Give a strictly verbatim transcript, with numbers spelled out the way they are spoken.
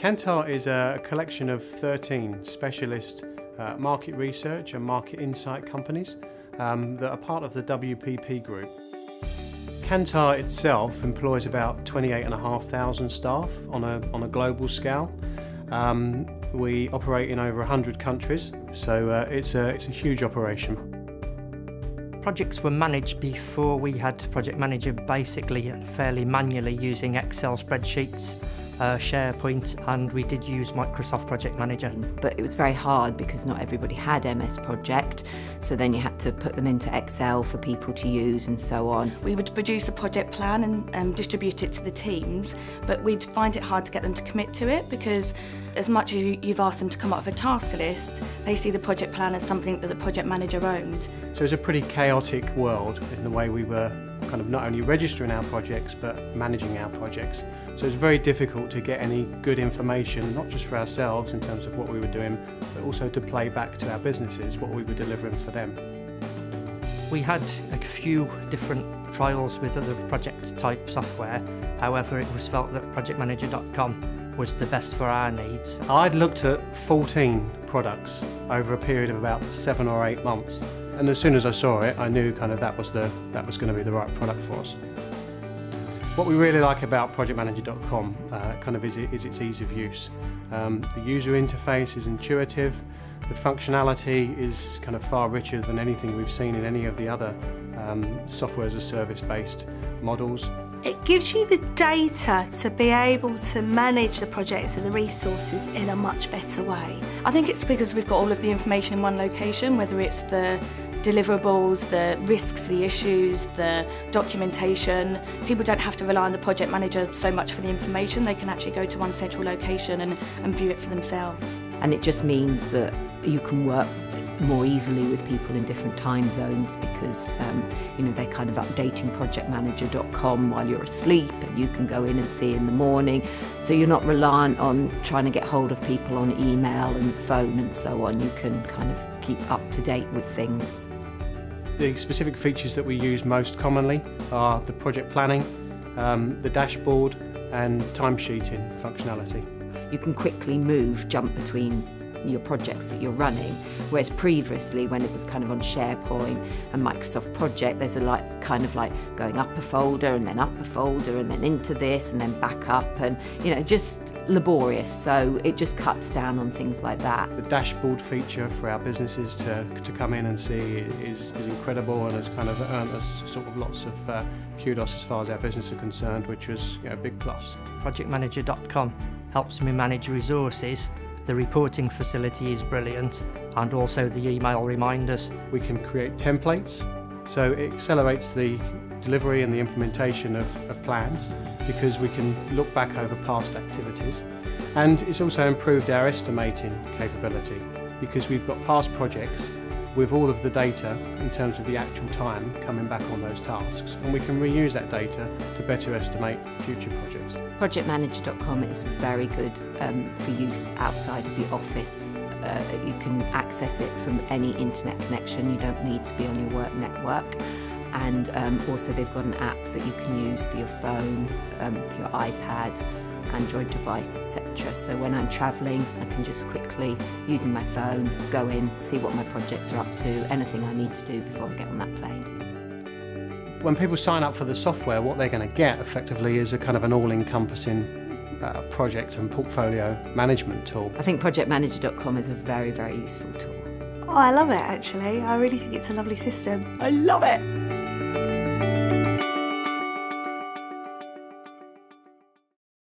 Kantar is a collection of thirteen specialist uh, market research and market insight companies um, that are part of the W P P group. Kantar itself employs about twenty-eight and a half thousand staff on a, on a global scale. Um, we operate in over one hundred countries, so uh, it's, a, it's a huge operation. Projects were managed before we had Project Manager, basically fairly manually using Excel spreadsheets, uh, SharePoint, and we did use Microsoft Project Manager. But it was very hard because not everybody had M S Project, so then you had to put them into Excel for people to use and so on. We would produce a project plan and um, distribute it to the teams, but we'd find it hard to get them to commit to it because as much as you, you've asked them to come up with a task list, they see the project plan as something that the project manager owned. So it's a pretty chaotic world in the way we were kind of not only registering our projects but managing our projects. So it's very difficult to get any good information, not just for ourselves in terms of what we were doing, but also to play back to our businesses what we were delivering for them. We had a few different trials with other project type software, however it was felt that Project Manager dot com was the best for our needs. I'd looked at fourteen products over a period of about seven or eight months, and as soon as I saw it I knew kind of that was, the, that was going to be the right product for us. What we really like about Project Manager dot com uh, kind of is, is its ease of use. Um, the user interface is intuitive, the functionality is kind of far richer than anything we've seen in any of the other um, software as a service based models. It gives you the data to be able to manage the projects and the resources in a much better way. I think it's because we've got all of the information in one location, whether it's the deliverables, the risks, the issues, the documentation. People don't have to rely on the project manager so much for the information, they can actually go to one central location and, and view it for themselves. And it just means that you can work more easily with people in different time zones because um, you know, they're kind of updating Project Manager dot com while you're asleep and you can go in and see in the morning, so you're not reliant on trying to get hold of people on email and phone and so on. You can kind of keep up to date with things. The specific features that we use most commonly are the project planning, um, the dashboard and timesheeting functionality. You can quickly move, jump between your projects that you're running, whereas previously when it was kind of on SharePoint and Microsoft Project, there's a like kind of like going up a folder and then up a folder and then into this and then back up, and you know, just laborious. So it just cuts down on things like that. The dashboard feature for our businesses to, to come in and see is, is incredible and has kind of earned us sort of lots of uh, kudos as far as our business are concerned, which was, you know, a big plus. Project Manager dot com helps me manage resources. The reporting facility is brilliant, and also the email reminders. We can create templates, so it accelerates the delivery and the implementation of, of plans because we can look back over past activities. And it's also improved our estimating capability because we've got past projects with all of the data in terms of the actual time coming back on those tasks, and we can reuse that data to better estimate future projects. Project Manager dot com is very good um, for use outside of the office. Uh, you can access it from any internet connection, you don't need to be on your work network. And um, also they've got an app that you can use for your phone, um, for your iPad, Android device, et cetera. So when I'm travelling, I can just quickly, using my phone, go in, see what my projects are up to, anything I need to do before I get on that plane. When people sign up for the software, what they're going to get effectively is a kind of an all-encompassing uh, project and portfolio management tool. I think Project Manager dot com is a very, very useful tool. Oh, I love it actually. I really think it's a lovely system. I love it!